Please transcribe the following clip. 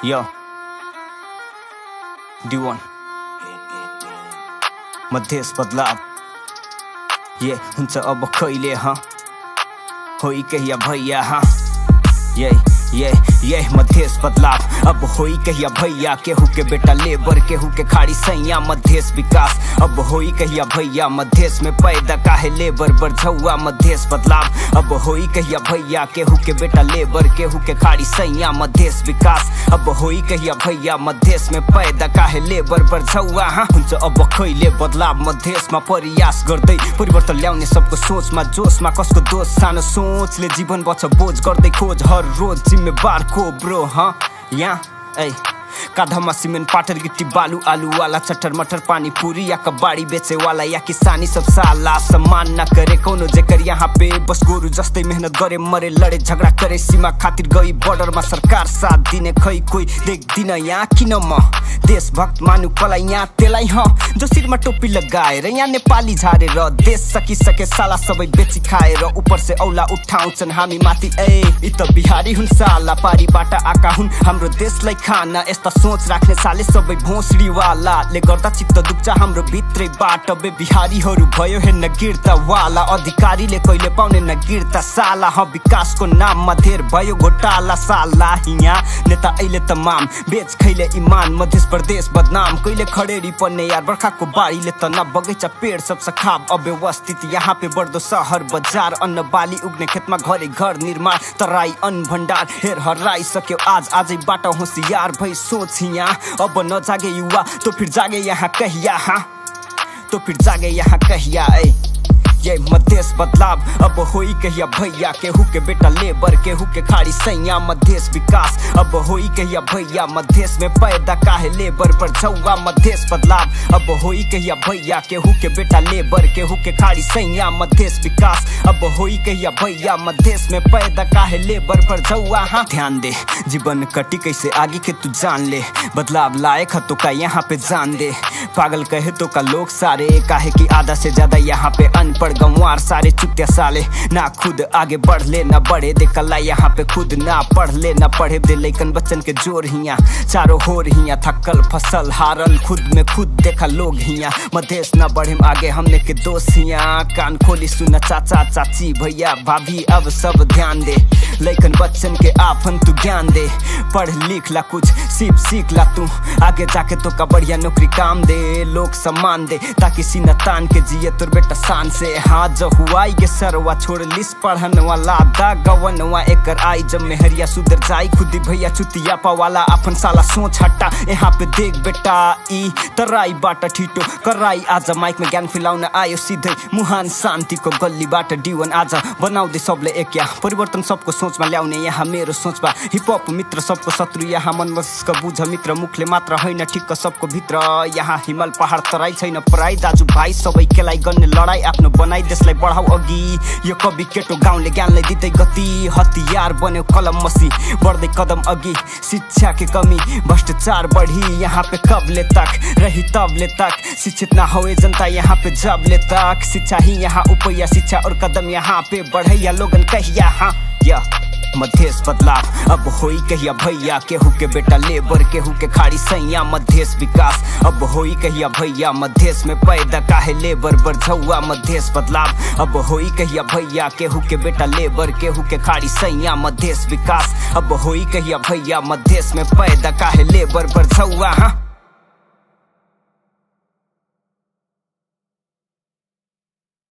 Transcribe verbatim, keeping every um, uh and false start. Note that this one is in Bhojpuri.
Yo, D one मध्येस बदलाव ये हुन्छ अब कहिले हाँ होई कहिया भैया हाँ ये ये ये मध्येस बदलाव अब होई कहिया भैया केहू के बेटा लेबर केहू के खाड़ी सैया मध्येस विकास अब होई कहिया भैया मध्येस में पैदा काहे लेबर बरझौआ मध्येस बदलाव अब होई कहिया भैया केहू के बेटा लेबर केहू के खाड़ी सैया मध्येस विकास अब होई कहिया भैया मध्येस में पैदा काहे लेबर बरझौआ हाँ हुन्छ अब कहिले बदलाव मध्येसमा प्रयास गर्दै परिवर्तन ल्याउने सबको सोचमा जोशमा कसको दोष सानो सोचले जीवन बच्छ बोझ गर्दै खोज हर रोज जिम्मेवार को ब्रो हाँ यहाँ ऐ काँधामा सिमेन्ट पाटर गिट्टी बालू आलू वाला चटर मटर पानी पूरी या कबाड़ी बेचे वाला या किसानी सब साला सम्मान न करे कोनो जेकर यहाँ पे बस गोरु जस्तै मेहनत गरे मरे लडे झगडा करे सीमा खातिर गई बॉर्डरमा सरकार साथ दिने खै कोही देख्दिन यहाँ किन म देशभक्त मानु कलाई यहाँ त्यसलाई ह जो शिरमा टोपी लगाएर यहाँ नेपाली झारेर देश सकिसके साला सबै बेची खाएर उपर से औला उठाउँछन् हामी माथि ए यी त बिहारी हुन् साला पारीबाट आका हुन् हाम्रो देशलाई खान यस्ता सोच राख्ने साले सबै भोसडी वालाले गर्दा चित्त दुख्छ हाम्रो भित्रैबाट बे बिहारीहरू भयो हेर्न गिर्ता वाला अधिकारीले कहिले पाउने न गिर्ता साला ह विकासको नाममा धेर भयो घोटाला साला यहाँ नेता अहिले तमाम बेच खैले इमान मध्य प्रदेश बदनाम कहिले खडेरी पर्ने यार बर्खाको बाढीले त न बगैँचा पेड़ सब सखाब अव्यवस्थित यहाँ पे बढ्दो सहर बजार अन्न बाली उग्ने खेतमा घरे घर निर्माण तराई अन्न भण्डार हेर हराइसक्यो आज आजैबाट होशियार भई सोच यहाँ अब नजागे युवा तो फिर जागे यहाँ कहिया हाँ तो फिर जागे यहाँ कहिया ऐ ये मध्येस बदलाव अब होई कहिया भैया केहू के बेटा लेबर केहू के खाड़ी सैया मध्येस विकास अब होई कहिया भैया मध्येस में पैदा काहे लेबर बरझौआ मध्येस बदलाव अब होई कहिया भैया केहू के बेटा लेबर केहू के खाड़ी सैया मध्येस विकास अब होई कहिया भैया मध्येस में पैदा काहे लेबर बरझौआ हाँ ध्यान दे जीवन कटी कैसे आगे के तू जान ले बदलाव लायक तो का यहाँ पे जान दे पागल कहे तो का लोग सारे काहे की आधा से ज्यादा यहाँ पे अनपढ़ गंवार सारे चुत्या साले ना खुद आगे बढ़ ले ना बढ़े दे कला यहाँ पे खुद ना पढ़ ले ना पढ़े दे लेकिन बच्चन के जोर हिया चारों होर हिया थकल फसल हारल खुद में खुद देखा लोग हिया मधेश ना बढ़े आगे हमने के दोस्त हिया कान खोली सुना चाचा चाची भैया भाभी अब सब ध्यान दे लेकिन बच्चन के आफन तू ज्ञान दे पढ़ लिख ला कुछ सीख सीख ला तू आगे जाके तो का बढ़िया नौकरी काम दे लोग सम्मान दे ताकि सीना तान के जिए तुर बेटा शान से हाँ जो हुआ ये सरवा छोड़ लिस पढ़न वाला दा गवनवा एकर आई जब मेहरिया सुधर जाई खुदी भैया चुतिया पावाला अपन साला सोच हट्टा यहाँ पे देख बेटा ई तराई बाटा ठीटो कराई आज माइक में ज्ञान फिलाउन आयो सीधै मुहान शान्तिको गल्लीबाट डिवन आज बनाउँदै सबले एक या परिवर्तन सबको सोचमा ल्याउने यहाँ मेरो सोचमा हिपहप मित्र सबको शत्रु यहाँ मन मस्तिष्क बुझ मित्र मुखले मात्र होइन ठिक्क सबको भित्र यहाँ हिमाल पहाड तराई छैन पराई दाजु भाइ सबै केलाई गर्ने लडाई आफ्नो बनाई देशलाई बढाऊ अघि यो कवि केटो गाउँले ज्ञानलाई दिँदै गति हतियार बन्यो कलम मसी बढ्दै कदम अघि शिक्षा के कमी भ्रष्टाचार बढ़ी यहाँ पे कबले तक रही तबले तक शिक्षित ना होए जनता यहाँ पे जबले तक शिक्षा ही यहाँ उपया शिक्षा और कदम यहाँ पे बढ़ैया लोगन कहिया हाँ या मध्येस बदलाव अब होई कहिया भैया केहू के बेटा लेबर केहू के खाड़ी सैया मध्येस विकास अब होई कहिया भैया मध्येस में पैदा काहे लेबर बरझौआ मध्येस बदलाव अब होई कहिया भैया केहू के बेटा लेबर केहू के खाड़ी सैया मध्येस विकास अब होई कहिया भैया मध्येस में पैदा काहे लेबर बरझौआ हाँ